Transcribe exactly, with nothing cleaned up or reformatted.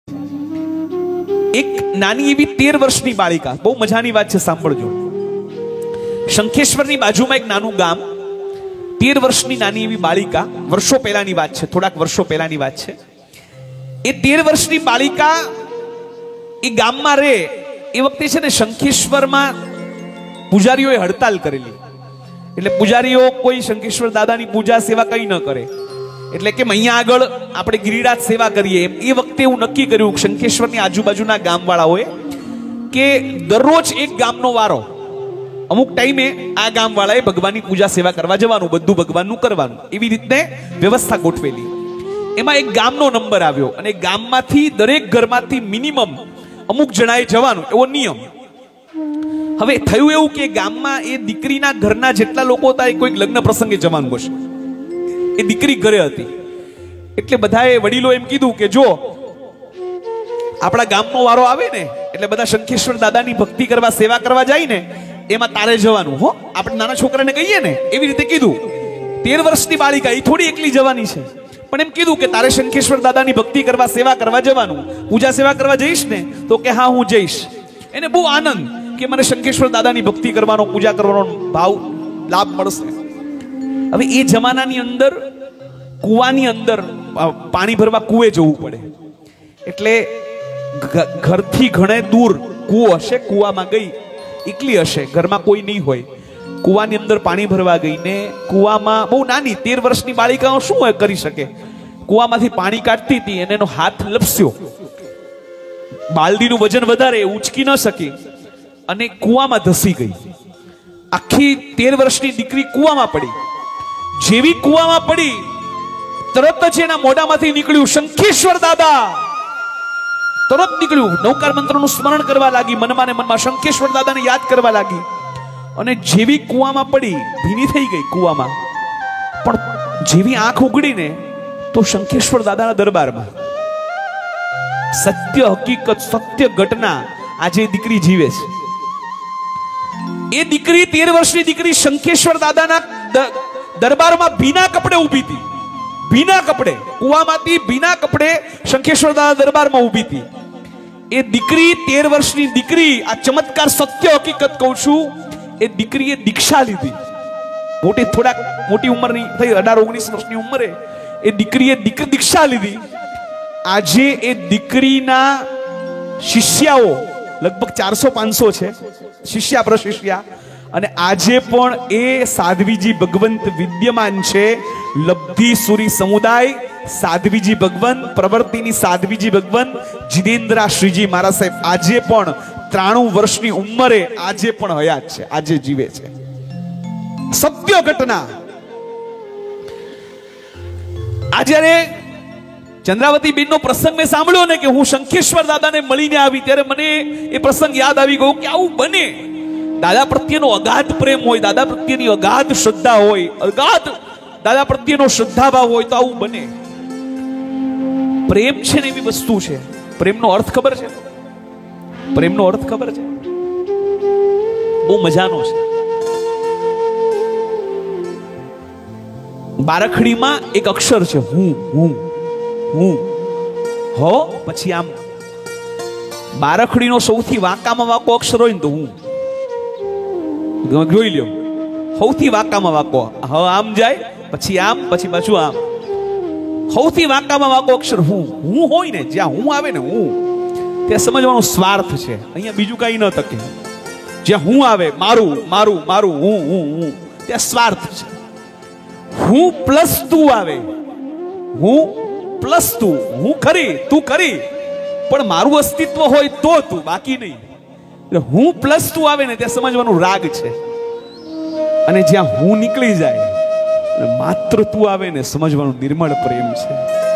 એક નાની એવી તેર વર્ષની બાળિકા, બહુ મજાની વાત છે, સાંભળજો. શંખેશ્વરની બાજુમાં એક નાનું ગામ, તેર વર્ષની નાની એવી બાળિકા, વર્ષો પહેલાની વાત છે, થોડાક વર્ષો પહેલાની વાત છે. એ તેર વર્ષની બાળિકા એ ગામમાં રહે એ વખતે છે ને શંખેશ્વરમાં પૂજારીઓએ હડતાલ કરેલી. એટલે પૂજારીઓ કોઈ શંખેશ્વર દાદાની પૂજા સેવા કઈ ન કરે, એટલે કે અહીંયા આગળ આપણે ગિરિરાજ સેવા કરીએ. એ વખતે એવું નક્કી કર્યું શંખેશ્વરની આજુબાજુના ગામવાળાઓએ કે દરરોજ એક ગામનો વારો, અમુક ટાઈમે આ ગામવાળાએ ભગવાનની પૂજા સેવા કરવા જવાનું, બધું ભગવાનનું કરવાનું, એવી રીતે વ્યવસ્થા ગોઠવેલી. એમાં એક ગામનો નંબર આવ્યો અને ગામમાંથી દરેક ઘરમાંથી મિનિમમ અમુક જણાએ જવાનું, એવો નિયમ. હવે થયું એવું કે ગામમાં એ દીકરીના ઘરના જેટલા લોકો હતા એ કોઈક લગ્ન પ્રસંગે જવાનું હશે. એ દીકરી ઘરે હતી એટલે બધાએ વડીલો એમ કીધું કે જો આપણા ગામનો વારો આવે ને એટલે બધા શંખેશ્વર દાદાની ભક્તિ કરવા સેવા કરવા જાય ને એમાં તારે જવાનું હો. આપણે નાના છોકરાને કહીએ ને એવી રીતે કીધું. તેર વર્ષની બાળિકા એ થોડી એકલી જવાની છે, પણ એમ કીધું કે તારે શંખેશ્વર દાદાની ભક્તિ કરવા સેવા કરવા જવાનું, પૂજા સેવા કરવા જઈશ ને? તો કે હા હું જઈશ. એને બહુ આનંદ કે મને શંખેશ્વર દાદાની ભક્તિ કરવાનો, પૂજા કરવાનો ભાવ લાભ મળશે. હવે એ જમાનાની અંદર કુવાની અંદર પાણી ભરવા કુએ જવું પડે, એટલે ઘરથી ઘણે દૂર કુવો હશે, કુવામાં ગઈ, એકલી હશે, ઘરમાં કોઈ નહીં હોય, કુવાની અંદર પાણી ભરવા ગઈ ને કુવામાં બહુ નાની તેર વર્ષની બાળિકાઓ શું હોય કરી શકે, કુવામાંથી પાણી કાઢતી હતી અને એનો હાથ લપસ્યો, બાલદીનું વજન વધારે, ઉંચકી ન શકી અને કુવામાં ધસી ગઈ. આખી તેર વર્ષની દીકરી કુવામાં પડી. જેવી કુવામાં પડી તરત જ એના મોઢામાંથી નીકળ્યું શંખેશ્વર દાદા. તરત નીકળ્યું. નૌકાર મંત્રનું સ્મરણ કરવા લાગી, મનમાં ને મનમાં શંખેશ્વર દાદાને યાદ કરવા લાગી અને જેવી કુવામાં પડી ભીની થઈ ગઈ કુવામાં. પણ જેવી આંખ ઉઘડીને તો શંખેશ્વર દાદાના દરબારમાં સત્ય હકીકત, સત્ય ઘટના આજે દીકરી જીવે છે. એ દીકરી તેર વર્ષની દીકરી શંખેશ્વર દાદાના દરબારમાં ભીના કપડે ઊભી હતી. ભીના કપડે કુવામાંથી ભીના કપડે શંખેશ્વર દાદા દરબારમાં ઊભી હતી. એ દીકરી તેર વર્ષની દીકરી, આ ચમત્કાર સત્ય હકીકત કહું છું, એ દીકરીએ દીક્ષા લીધી. મોટી થોડાક મોટી ઉંમરની થઈ, અઢાર ઓગણીસ વર્ષની ઉંમરે એ દીકરીએ દીક્ષા લીધી. આજે એ દીકરીના શિષ્યાઓ લગભગ ચારસો પાંચસો છે, શિષ્યા પ્રશિષ્યા, અને આજે પણ એ સાધ્વીજી ભગવંત વિદ્યમાન છે. લબ્ધિ સુરી સમુદાય સાધ્વીજી ભગવંત, પ્રવર્તિની સાધ્વીજી ભગવંત, જીનેન્દ્રા શ્રીજી મહારાજ સાહેબ આજે પણ ત્રાણું વર્ષની ઉંમરે આજે પણ હયાત છે, આજે જીવે છે. સત્ય ઘટના. આજે ચંદ્રાવતી બેન નો પ્રસંગ મેં સાંભળ્યો ને કે હું શંખેશ્વર દાદાને મળીને આવી, ત્યારે મને એ પ્રસંગ યાદ આવી ગયો કે આવું બને. દાદા પ્રત્યેનો અગાધ પ્રેમ હોય, દાદા પ્રત્યેની અગાધ શ્રદ્ધા હોય, અગાધ દાદા પ્રત્યેનો શ્રદ્ધાભાવ હોય તો આવું બને. પ્રેમ છે ને એવી વસ્તુ છે. પ્રેમનો અર્થ ખબર છે? પ્રેમનો અર્થ ખબર છે? બહુ મજાનો છે. બારખડીમાં એક અક્ષર છે હું. હું હું હો પછી આમ બારખડીનો સૌથી વાંકામાં વાંકો અક્ષર હોય ને તો હું. જોઈ લ્યો, સૌથી વાંકામાં વાંકો. હવે આમ જાય પછી આમ પછી પાછું આમ. સૌથી વાંકામાં વાંકો અક્ષર હું. હું હોય ને જ્યાં હું આવે ને હું, ત્યાં સમજવાનો સ્વાર્થ છે. અહીંયા બીજું કઈ ન તકે. જ્યાં હું આવે, મારું મારું મારું, હું હું હું, ત્યાં સ્વાર્થ છે. હું પ્લસ તું આવે, હું પ્લસ તું, હું ખરી તું ખરી, પણ મારું અસ્તિત્વ હોય તો તું, બાકી નહીં. એટલે હું પ્લસ તું આવે ને ત્યાં સમજવાનું રાગ છે. અને જ્યાં હું નીકળી જાય માત્ર તું આવે ને સમજવાનું નિર્મળ પ્રેમ છે.